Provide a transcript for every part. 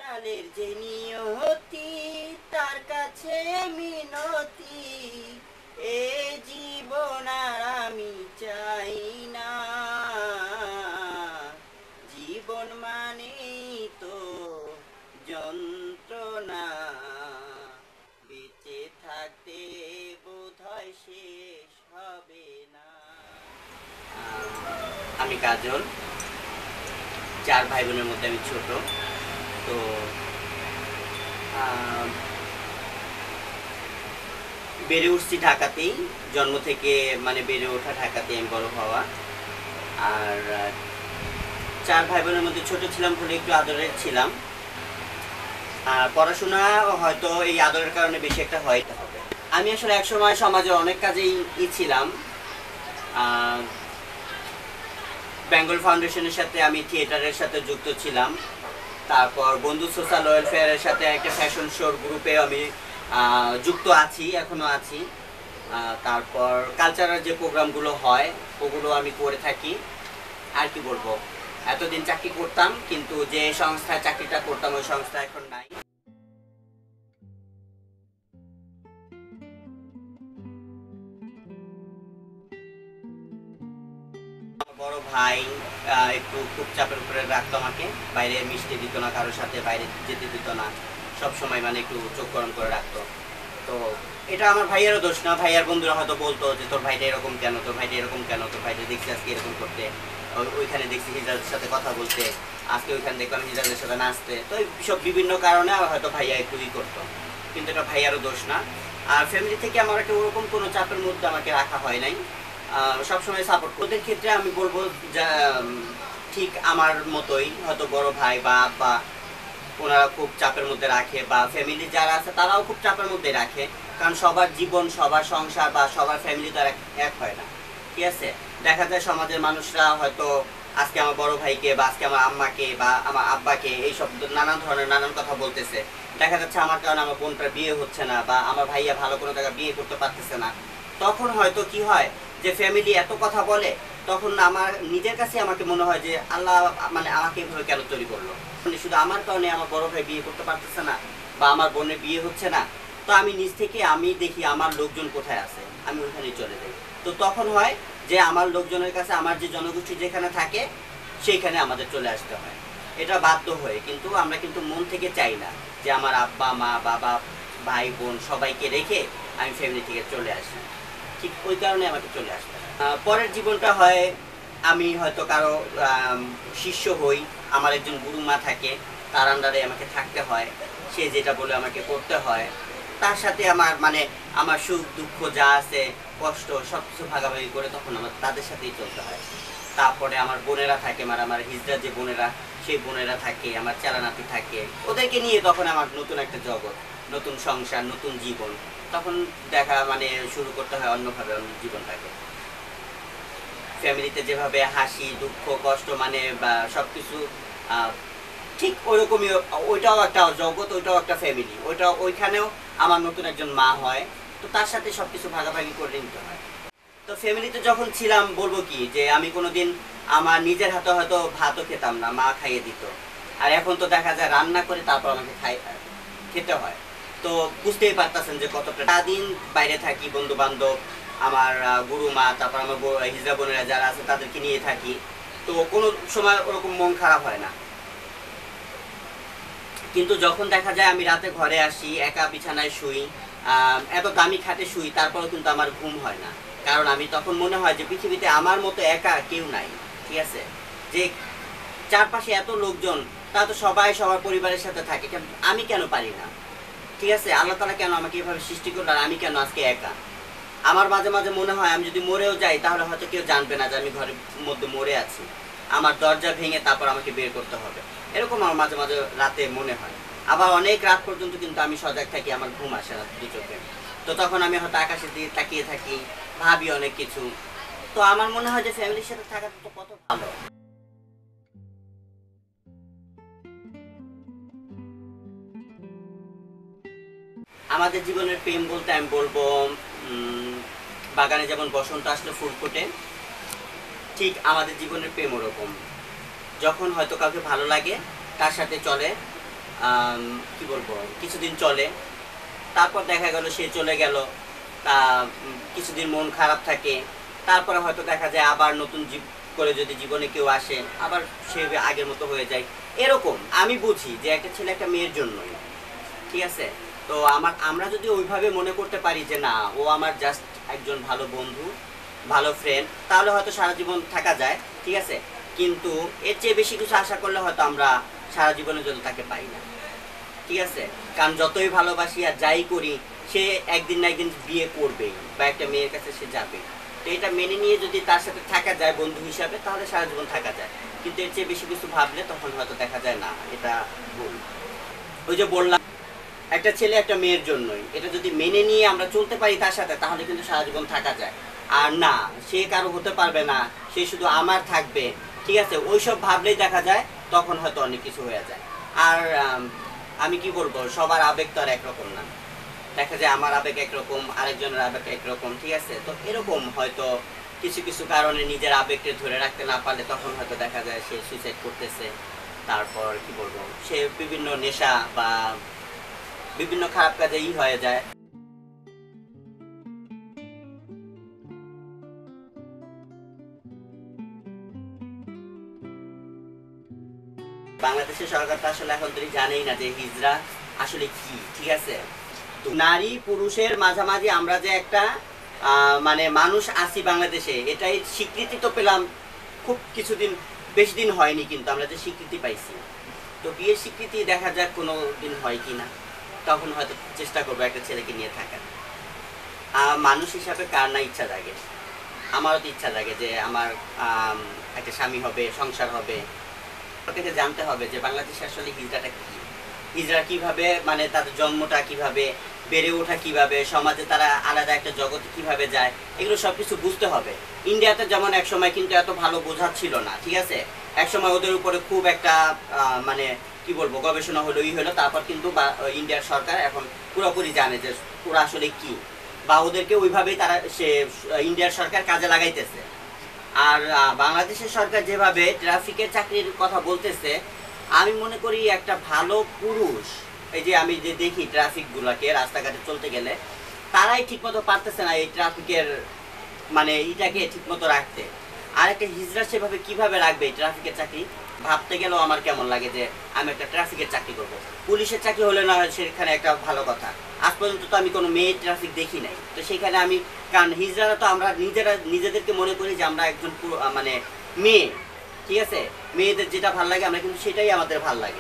কালের যে নিয়তি তার কাছে মিনতি, এ জীবন আর আমি চাই না। জীবন মানেই তো যন্ত্রণা, বেঁচে থাকতে বোধহয় শেষ হবে না। আমি কাজল, 4 ভাই বোনের মধ্যে আমি ছোট। তো বেড়ে উঠছি ঢাকাতেই, জন্ম থেকে মানে বেড়ে ওঠা ঢাকাতেই, আমি বড় হওয়া। আর 4 ভাই বোনের মধ্যে ছোট ছিলাম বলে একটু আদরের ছিলাম। আর পড়াশোনা হয়তো এই আদরের কারণে বেশি একটা হয়তে হবে। আমি আসলে একসময় সমাজে অনেক কাজেই ছিলাম। বেঙ্গল ফাউন্ডেশনের সাথে আমি থিয়েটারের সাথে যুক্ত ছিলাম। তারপর বন্ধু সোশ্যাল ওয়েলফেয়ারের সাথে একটা ফ্যাশন শোর গ্রুপে আমি যুক্ত আছি, এখনও আছি। তারপর কালচারাল যে প্রোগ্রামগুলো হয় ওগুলো আমি করে থাকি। আর কি বলবো, এতদিন চাকরি করতাম, কিন্তু যে সংস্থায় চাকরিটা করতাম ওই সংস্থা এখন নাই। বড় ভাই একটু খুব চাপের উপরে রাখতো আমাকে, বাইরে মিশতে দিত না, কারোর সাথে বাইরে যেতে দিত না, সব সময় মানে একটু চোখ গরম করে রাখতো। তো এটা আমার ভাইয়েরও দোষ না। ভাইয়ার বন্ধুরা হয়তো বলতো যে তোর ভাইটা এরকম কেন, তোর ভাইটা এরকম কেন, তোর ভাইটা দেখছি আজকে এরকম করতে, ওইখানে দেখছি হিজাজের সাথে কথা বলতে, আজকে ওইখানে দেখলাম হিজাজের সাথে নাচতে। তো এইসব বিভিন্ন কারণে হয়তো ভাইয়া একটু করতো, কিন্তু এটা ভাইয়ারও দোষ না। আর ফ্যামিলি থেকে আমার একটা ওরকম কোনো চাপের মধ্যে আমাকে রাখা হয় নাই, সবসময় সাপোর্ট। ওদের ক্ষেত্রে আমি বলবো যা ঠিক আমার মতোই, হয়তো বড় ভাই বা আব্বা ওনারা খুব চাপের মধ্যে রাখে, বা ফ্যামিলি যারা আছে তারাও খুব চাপের মধ্যে রাখে। কারণ সবার জীবন, সবার সংসার বা সবার ফ্যামিলি তো এক হয় না, ঠিক আছে? দেখা যায় সমাজের মানুষরা হয়তো আজকে আমার বড় ভাইকে বা আজকে আমার আম্মাকে বা আমার আব্বাকে এইসব নানান ধরনের নানান কথা বলতেছে। দেখা যাচ্ছে আমার কারণে আমার বোনটার বিয়ে হচ্ছে না, বা আমার ভাইয়া ভালো কোনো জায়গায় বিয়ে করতে পারতেছে না। তখন হয়তো কি হয় যে ফ্যামিলি এত কথা বলে, তখন আমার নিজের কাছে আমাকে মনে হয় যে আল্লাহ মানে আমাকে এভাবে কেন তৈরি করলো। মানে শুধু আমার কারণে আমার বড় ভাই বিয়ে করতে পারতেছে না বা আমার বোনের বিয়ে হচ্ছে না, তো আমি নিজ থেকে আমি দেখি আমার লোকজন কোথায় আছে, আমি ওইখানে চলে যাই। তো তখন হয় যে আমার লোকজনের কাছে আমার যে জনগোষ্ঠী যেখানে থাকে সেইখানে আমাদের চলে আসতে হয়, এটা বাধ্য হয়ে। কিন্তু আমরা কিন্তু মন থেকে চাই না যে আমার আব্বা মা বাবা ভাই বোন সবাইকে রেখে আমি ফ্যামিলি থেকে চলে আসি। ঠিক ওই কারণে আমাকে চলে আসতে হয়। পরের জীবনটা হয় আমি হয়তো কারো শিষ্য হই, আমার একজন গুরুমা থাকে, তার আন্ডারে আমাকে থাকতে হয়, সে যেটা বলে আমাকে করতে হয়। তার সাথে আমার মানে আমার সুখ দুঃখ যা আছে, কষ্ট সব কিছু ভাগাভাগি করে তখন আমার তাদের সাথেই চলতে হয়। তারপরে আমার বোনেরা থাকে, মানে আমার হিজড়া যে বোনেরা, সেই বোনেরা থাকে, আমার চালানাতি থাকে, ওদেরকে নিয়ে তখন আমার নতুন একটা জগৎ, নতুন সংসার, নতুন জীবন। তখন দেখা মানে শুরু করতে হয় অন্যভাবে অন্য জীবনটাকে। ফ্যামিলিতে যেভাবে হাসি দুঃখ কষ্ট মানে বা সবকিছু ঠিক ওইরকমই, ওইটাও একটা জগৎ, ওইটাও একটা ফ্যামিলি, ওইখানেও আমার নতুন একজন মা হয়। তো তার সাথে সবকিছু ভাগাভাগি করে নিতে হয়। তো ফ্যামিলিতে যখন ছিলাম বলবো কি যে আমি কোনোদিন আমার নিজের হাতে হয়তো ভাতও খেতাম না, মা খাইয়ে দিত। আর এখন তো দেখা যায় রান্না করে তারপর আমাকে খেতে হয়। তো বুঝতেই পারতেছেন যে কতটা সারাদিন বাইরে থাকি, বন্ধু বান্ধব, আমার গুরুমা, তারপর আমার হিজড়া বোনেরা যারা আছে তাদেরকে নিয়ে থাকি। তো কোনো সময় ওরকম মন খারাপ হয় না। কিন্তু যখন দেখা যায় আমি রাতে ঘরে আসি, একা বিছানায় শুই, এত দামি খাটে শুই, তারপরেও কিন্তু আমার ঘুম হয় না। কারণ আমি তখন মনে হয় যে পৃথিবীতে আমার মতো একা কেউ নাই, ঠিক আছে? যে চারপাশে এত লোকজন, তারা তো সবাই সবার পরিবারের সাথে থাকে, আমি কেন পারি না? ঠিক আছে, আল্লাহ তাআলা কেন আমাকে এভাবে সৃষ্টি করলো আর আমি কেন আজকে একা? আমার মাঝে মাঝে মনে হয় আমি যদি মরেও যাই তাহলে হয়তো কেউ জানবে না যে আমি ঘরের মধ্যে মরে আছি, আমার দরজা ভেঙে তারপর আমাকে বের করতে হবে। এরকম আমার মাঝে মাঝে রাতে মনে হয়। আবার অনেক রাত পর্যন্ত কিন্তু আমি সজাগ থাকি, আমার ঘুম আসে না দু চোখে। তো তখন আমি হয়তো আকাশের দিকে তাকিয়ে থাকি, ভাবি অনেক কিছু। তো আমার মনে হয় যে ফ্যামিলির সাথে থাকাটা তো কত ভালো। আমাদের জীবনের প্রেম বলতে আমি বলবো বাগানে যেমন বসন্ত আসলে ফুল ফোটে, ঠিক আমাদের জীবনের প্রেম ওরকম। যখন হয়তো কাউকে ভালো লাগে তার সাথে চলে কি বলবো কিছুদিন চলে, তারপর দেখা গেল সে চলে গেল, তা কিছুদিন মন খারাপ থাকে, তারপরে হয়তো দেখা যায় আবার নতুন করে যদি জীবনে কেউ আসে আবার সে আগের মতো হয়ে যায়। এরকম আমি বুঝি যে একটা ছেলে একটা মেয়ের জন্যই, ঠিক আছে। তো আমরা যদি ওইভাবে মনে করতে পারি যে না ও আমার জাস্ট একজন ভালো বন্ধু, ভালো ফ্রেন্ড, তাহলে হয়তো সারা জীবন থাকা যায়, ঠিক আছে। কিন্তু এর চেয়ে বেশি কিছু আশা করলে হয়তো আমরা সারা জীবনের জন্য তাকে পাই না, ঠিক আছে। কারণ যতই ভালোবাসি আর যাই করি, সে একদিন না একদিন বিয়ে করবেই বা একটা মেয়ের কাছে সে যাবে। তো এটা মেনে নিয়ে যদি তার সাথে থাকা যায় বন্ধু হিসাবে, তাহলে সারা জীবন থাকা যায়। কিন্তু এর চেয়ে বেশি কিছু ভাবলে তখন হয়তো দেখা যায় না, এটা ভুল। ওই যে বললাম একটা ছেলে একটা মেয়ের জন্যই, এটা যদি মেনে নিয়ে আমরা চলতে পারি তার সাথে, তাহলে কিন্তু সারা জীবন থাকা যায়। আর না, সে কারো হতে পারবে না, সে শুধু আমার থাকবে, ঠিক আছে, ওইসব ভাবলেই দেখা যায় তখন হয়তো অনেক কিছু হয়ে যায়। আর আমি কি বলবো, সবার আবেগ তো আর একরকম না। দেখা যায় আমার আবেগ একরকম, আরেকজনের আবেগ একরকম, ঠিক আছে। তো এরকম হয়তো কিছু কিছু কারণে নিজের আবেগকে ধরে রাখতে না পারলে তখন হয়তো দেখা যায় সে সুইসাইড করতেছে। তারপর কি বলবো, সে বিভিন্ন নেশা বা বিভিন্ন খারাপ কাজে হয়ে যায়। বাংলাদেশের সরকার তো আসলে এখন তুমি জানেই না যে হিজড়া আসলে কি, ঠিক আছে। তো নারী পুরুষের মাঝামাঝি আমরা যে একটা মানে মানুষ আছি বাংলাদেশে, এটাই স্বীকৃতি তো পেলাম খুব কিছুদিন, বেশি দিন হয়নি কিন্তু আমরা যে স্বীকৃতি পাইছি। তো বিয়ের স্বীকৃতি দেখা যাক কোনো দিন হয় কি না, তখন হয়তো চেষ্টা করবো একটা ছেলেকে নিয়ে থাকার। মানুষ হিসাবে কার না ইচ্ছা জাগে, আমারও তো ইচ্ছা জাগে যে আমার একটা স্বামী হবে, সংসার হবে। ওকে জানতে হবে যে বাংলাদেশে আসলে হিজড়াটা কি, হিজড়া কিভাবে, মানে তাদের জন্মটা কিভাবে, বেড়ে ওঠা কিভাবে, সমাজে তারা আলাদা একটা জগতে কিভাবে যায়, এগুলো সবকিছু বুঝতে হবে। ইন্ডিয়াতে যেমন এক সময় কিন্তু এত ভালো বোঝা ছিল না, ঠিক আছে। এক সময় ওদের উপরে খুব একটা মানে কি বলবো গবেষণা হলো, হলো, তারপর কিন্তু ইন্ডিয়ার সরকার এখন পুরোপুরি জানে যে ওরা আসলে কি, বা ওদেরকে ওইভাবেই তারা সে ইন্ডিয়ার সরকার কাজে লাগাইতেছে। আর বাংলাদেশের সরকার যেভাবে ট্রাফিকের চাকরির কথা বলতেছে, আমি মনে করি একটা ভালো পুরুষ, এই যে আমি যে দেখি ট্রাফিক গুলাকে রাস্তাঘাটে চলতে গেলে, তারাই ঠিকমতো পারতেছে না এই ট্রাফিকের মানে এইটাকে ঠিকমতো রাখতে। আর একটা হিজড়া সেভাবে কিভাবে রাখবে এই ট্রাফিকের চাকরি, ভাবতে গেলেও আমার কেমন লাগে যে আমি একটা ট্রাফিকের চাকরি করব। পুলিশের চাকরি হলে না হয় সেখানে একটা ভালো কথা, আজ পর্যন্ত তো আমি কোনো মেয়ে ট্রাফিক দেখি নাই। তো সেখানে আমি, কারণ হিজড়ারা তো আমরা নিজেদেরকে মনে করি যে আমরা একজন মানে মেয়ে, ঠিক আছে, মেয়েদের যেটা ভাল লাগে আমরা কিন্তু সেটাই আমাদের ভাল লাগে।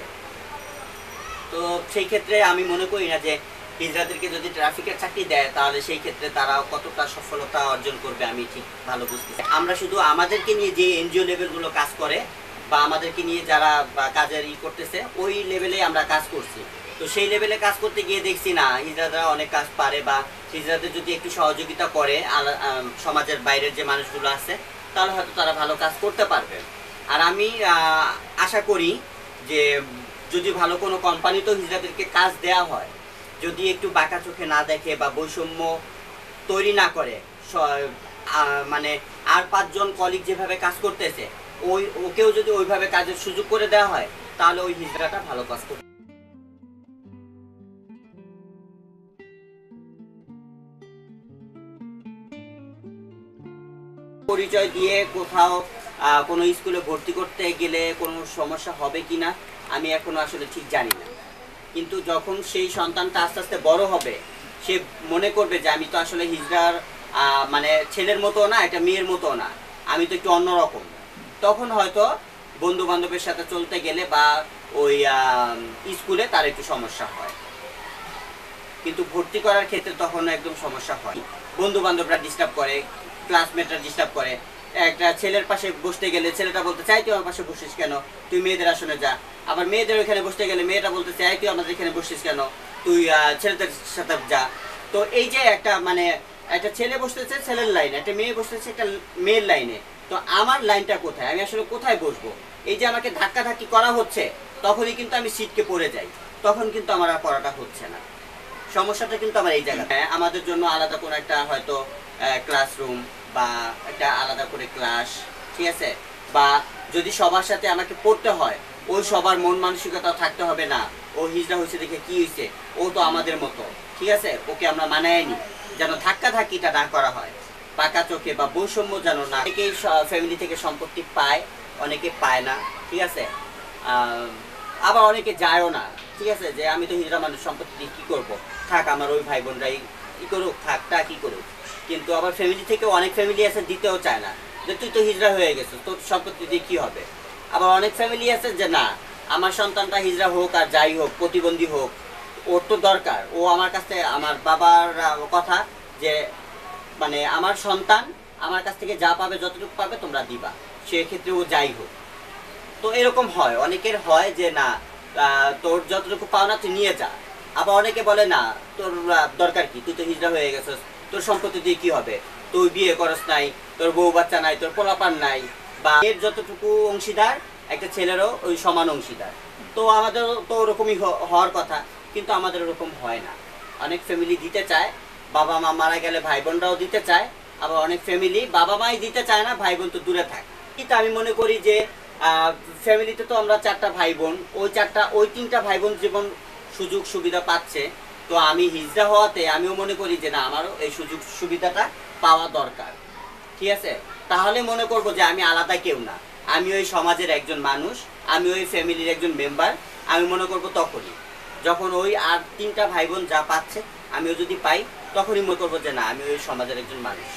তো সেই ক্ষেত্রে আমি মনে করি না যে হিজড়াদেরকে যদি ট্রাফিকের চাকরি দেয় তাহলে সেই ক্ষেত্রে তারা কতটা সফলতা অর্জন করবে আমি ঠিক ভালো বুঝতেছি। আমরা শুধু আমাদেরকে নিয়ে যে এনজিও লেভেলগুলো কাজ করে বা আমাদেরকে নিয়ে যারা কাজের করতেছে ওই লেভেলে আমরা কাজ করছি। তো সেই লেভেলে কাজ করতে গিয়ে দেখছি না হিজড়ারা অনেক কাজ পারে, বা হিজড়াদের যদি একটু সহযোগিতা করে সমাজের বাইরের যে মানুষগুলো আছে তাহলে হয়তো তারা ভালো কাজ করতে পারবে। আর আমি আশা করি যে যদি ভালো কোনো কোম্পানি তো হিজড়াদেরকে কাজ দেওয়া হয়, যদি একটু বাঁকা চোখে না দেখে বা বৈষম্য তৈরি না করে, মানে আর 5 জন কলিগ যেভাবে কাজ করতেছে ওকেও যদি ওইভাবে কাজের সুযোগ করে দেওয়া হয় তাহলে ওই হিজড়াটা ভালো কাজ করবে। পরিচয় দিয়ে কোথাও কোনো স্কুলে ভর্তি করতে গেলে কোনো সমস্যা হবে কিনা আমি এখনো আসলে ঠিক জানি না। কিন্তু যখন সেই সন্তানটা আস্তে আস্তে বড় হবে, সে মনে করবে যে আমি তো আসলে হিজড়ার মানে ছেলের মতো না, একটা মেয়ের মতো না, আমি তো একটু অন্যরকম, তখন হয়তো বন্ধু বান্ধবের সাথে চলতে গেলে বা ওই স্কুলে তার একটু সমস্যা হয়। কিন্তু ভর্তি করার ক্ষেত্রে তখন একদম সমস্যা হয়, বন্ধু বান্ধবরা ডিস্টার্ব করে, ক্লাসমেটরা ডিস্টার্ব করে। একটা ছেলের পাশে বসতে গেলে ছেলেটা বলতে চাই তুই আমার পাশে বসিস কেন, তুই মেয়েদের আসনে যা। আবার মেয়েদের ওইখানে বসতে গেলে মেয়েটা বলতে চাই তুই আমাদের এখানে বসিস কেন, তুই ছেলেদের সাথে যা। তো এই যে একটা মানে একটা ছেলে বসতেছে ছেলের লাইনে, একটা মেয়ে বসতেছে একটা মেয়ের লাইনে, তো আমার লাইনটা কোথায়, আমি আসলে কোথায় বসবো? এই যে আমাকে ধাক্কাধাক্কি করা হচ্ছে তখনই কিন্তু আমি সিটকে পড়ে যাই, তখন কিন্তু আমার আর পড়াটা হচ্ছে না। সমস্যাটা কিন্তু আমার এই জায়গায়। আমাদের জন্য আলাদা কোনো একটা হয়তো ক্লাসরুম বা একটা আলাদা করে ক্লাস, ঠিক আছে, বা যদি সবার সাথে আমাকে পড়তে হয় ওই সবার মন মানসিকতা থাকতে হবে না ও হিজড়া হয়েছে দেখে কি হয়েছে, ও তো আমাদের মতো, ঠিক আছে, ওকে আমরা মানায় নি, যেন ধাক্কা ধাক্কিটা না করা হয়, পাকা চোখে বা বৈষম্য যেন না। অনেকেই ফ্যামিলি থেকে সম্পত্তি পায়, অনেকে পায় না, ঠিক আছে। আবার অনেকে যায়ও না, ঠিক আছে, যে আমি তো হিজড়া মানুষ, সম্পত্তি দিয়ে কী করবো, থাক আমার ওই ভাই বোনরাই কী করুক, থাকটা কী করুক। কিন্তু আবার ফ্যামিলি থেকে অনেক ফ্যামিলি আছে দিতেও চায় না, যে তুই তো হিজড়া হয়ে গেছো, তোর সম্পত্তি দিয়ে কী হবে। আবার অনেক ফ্যামিলি আছে যে না, আমার সন্তানটা হিজড়া হোক আর যাই হোক, প্রতিবন্ধী হোক, ওর তো দরকার, ও আমার কাছে, আমার বাবার কথা যে মানে আমার সন্তান আমার কাছ থেকে যা পাবে, যতটুকু পাবে তোমরা দিবা, সেক্ষেত্রে ও যাই হোক। তো এরকম হয়, অনেকের হয় যে না, তোর যতটুকু পাওনা তুই নিয়ে যা। আবার অনেকে বলে না, তোর দরকার কি, তুই তো হিজড়া হয়ে গেছিস, তোর সম্পত্তি দিয়ে কি হবে, তুই বিয়ে করস নাই, তোর বউ বাচ্চা নাই, তোর পোলাপান নাই, বা এর যতটুকু অংশীদার একটা ছেলেরও ওই সমান অংশীদার। তো আমাদের তো ওরকমই হওয়ার কথা, কিন্তু আমাদের ওরকম হয় না। অনেক ফ্যামিলি দিতে চায়, বাবা মা মারা গেলে ভাই বোনরাও দিতে চায়, আবার অনেক ফ্যামিলি বাবা মাই দিতে চায় না, ভাই বোন তো দূরে থাকে। কিন্তু আমি মনে করি যে ফ্যামিলিতে তো আমরা 4টা ভাই বোন, ওই 3টা ভাই বোন যেমন সুযোগ সুবিধা পাচ্ছে, তো আমি হিজড়া হওয়াতে আমিও মনে করি যে না, আমারও এই সুযোগ সুবিধাটা পাওয়া দরকার, ঠিক আছে। তাহলে মনে করব যে আমি আলাদা কেউ না, আমি ওই সমাজের একজন মানুষ, আমি ওই ফ্যামিলির একজন মেম্বার। আমি মনে করব তখনই, যখন ওই আর 3টা ভাই বোন যা পাচ্ছে আমিও যদি পাই, তখনই মনে করবো যে না, আমি ওই সমাজের একজন মানুষ।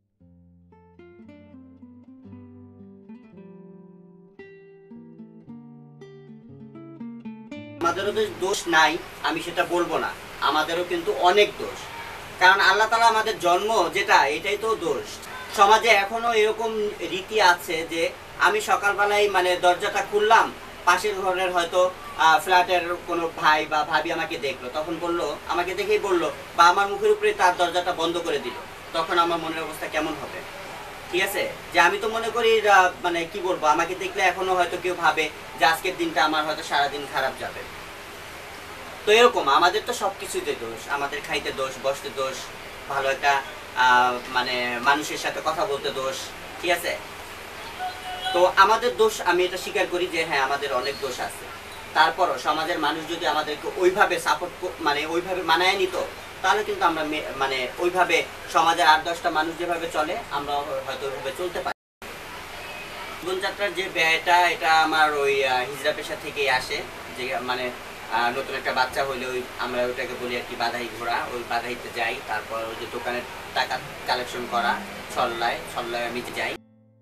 আমাদেরও তো দোষ নাই, আমি সেটা বলবো না, আমাদেরও কিন্তু অনেক দোষ। কারণ আল্লাহ তাআলা আমাদের জন্ম যেটা, এটাই তো দোষ। সমাজে এখনো এরকম রীতি আছে যে আমি সকালবেলায় মানে দরজাটা খুললাম, পাশের ঘরের হয়তো ফ্ল্যাটের কোনো ভাই বা ভাবি আমাকে দেখলো, তখন বললো, আমাকে দেখেই বললো, বা আমার মুখের উপরে তার দরজাটা বন্ধ করে দিল, তখন আমার মনের অবস্থা কেমন হবে, ঠিক আছে। যে আমি তো মনে করি মানে কি বলবো, আমাকে দেখলে এখনো হয়তো কেউ ভাবে যে আজকের দিনটা আমার হয়তো সারাদিন খারাপ যাবে। তো এরকম আমাদের তো সবকিছুতে দোষ, আমাদের খাইতে দোষ, বসতে দোষ, ভালো একটা মানে মানুষের সাথে কথা বলতে দোষ, ঠিক আছে। তো আমাদের দোষ, আমি এটা স্বীকার করি যে হ্যাঁ, আমাদের অনেক দোষ আছে। তারপরও সমাজের মানুষ যদি আমাদেরকে ওইভাবে সাপোর্ট, মানে ওইভাবে মানায় নিত, তাহলে কিন্তু আমরা মানে ওইভাবে সমাজের 8-10টা মানুষ যেভাবে চলে, আমরা হয়তো ওইভাবে চলতে পারি। জীবনযাত্রার যে ব্যয়টা, এটা আমার ওই হিজড়া পেশা থেকেই আসে। যে মানে নতুন একটা বাচ্চা হইলে ওই আমরা ওইটাকে বলি আর কি বাধাই ঘোরা, ওই বাধাইতে যাই, তারপর ওই যে দোকানের টাকা কালেকশন করা, ছল্লায় আমি যাই।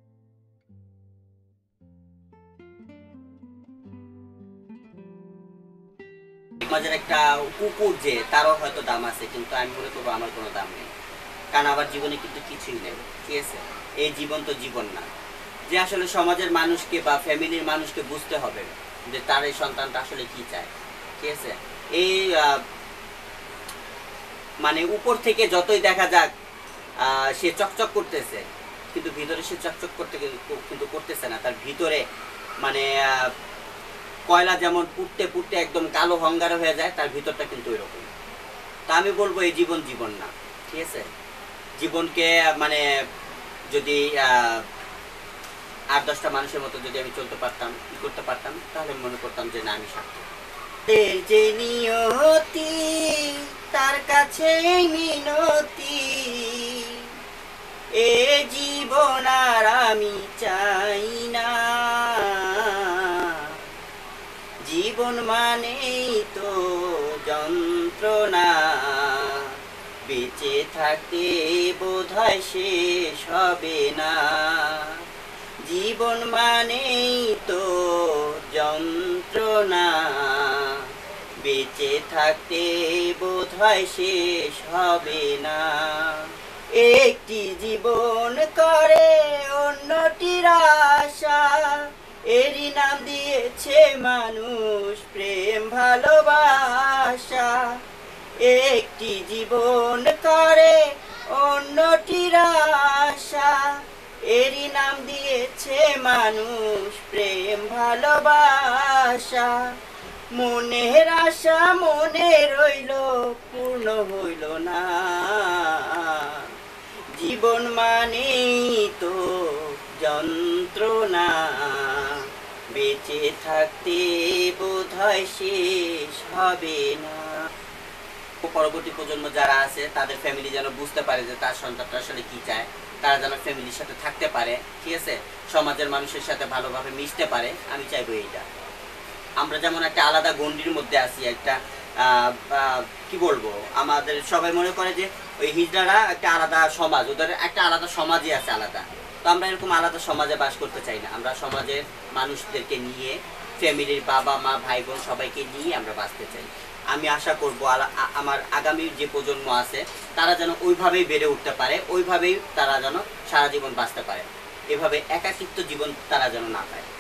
সমাজের একটা কুকুর যে, তারও হয়তো দাম আছে, কিন্তু আমি মনে করবো আমার কোনো দাম নেই, কারণ আমার জীবনে কিন্তু কিছুই নেই, ঠিক আছে। এই জীবন তো জীবন না, যে আসলে সমাজের মানুষকে বা ফ্যামিলির মানুষকে বুঝতে হবে যে তার এই সন্তানটা আসলে কি চায়, ঠিক আছে। এই মানে উপর থেকে যতই দেখা যাক সে চকচক করতেছে, কিন্তু ভিতরে সে চকচক করতে কিন্তু করতেছে না, তার ভিতরে মানে কয়লা যেমন পুড়তে পুড়তে একদম কালো হংগার হয়ে যায়, তার ভিতরটা কিন্তু এরকম। তা আমি বলবো এই জীবন জীবন না, ঠিক আছে। জীবনকে মানে যদি 8-10টা মানুষের মতো যদি আমি চলতে পারতাম, কি করতে পারতাম, তাহলে মনে করতাম যে না, আমি সার্থক। যে নিয়তি তার কাছে মিনতি, এ জীবন আর আমি চাই না, জীবন মানেই তো যন্ত্রণা, বেঁচে থাকতে বোধহয় শেষ হবে না, জীবন মানেই তো যন্ত্রণা, বেঁচে থাকতে বোধহয় শেষ হবে না, একটি জীবন করে অন্যটির আশা, এরই নাম দিয়েছে মানুষ প্রেম ভালোবাসা, একটি জীবন করে অন্যটির আশা, এরই নাম দিয়েছে মানুষ প্রেম ভালোবাসা, মনের আশা মনে রইল পূর্ণ হইল না, জীবন মানেই তো যন্ত্রণা, বেঁচে থাকতে বোধহয় শেষ হবে না। পরবর্তী প্রজন্ম যারা আছে তাদের ফ্যামিলি যেন বুঝতে পারে যে তার সন্তানটা আসলে কি চায়, তারা যেন ফ্যামিলির সাথে থাকতে পারে, ঠিক আছে, সমাজের মানুষের সাথে ভালোভাবে মিশতে পারে। আমি চাইবো এইটা। আমরা যেমন একটা আলাদা গণ্ডির মধ্যে আছি, একটা কি বলবো, আমাদের সবাই মনে করে যে ওই হিজড়ারা একটা আলাদা সমাজ, ওদের একটা আলাদা সমাজই আছে আলাদা। তো আমরা এরকম আলাদা সমাজে বাস করতে চাই না। আমরা সমাজের মানুষদেরকে নিয়ে, ফ্যামিলির বাবা মা ভাই বোন সবাইকে নিয়ে আমরা বাঁচতে চাই। আমি আশা করব আমার আগামী যে প্রজন্ম আছে তারা যেন ওইভাবেই বেড়ে উঠতে পারে, ওইভাবেই তারা যেন সারা জীবন বাঁচতে পারে, এভাবে একাকিত্ব জীবন তারা যেন না পায়।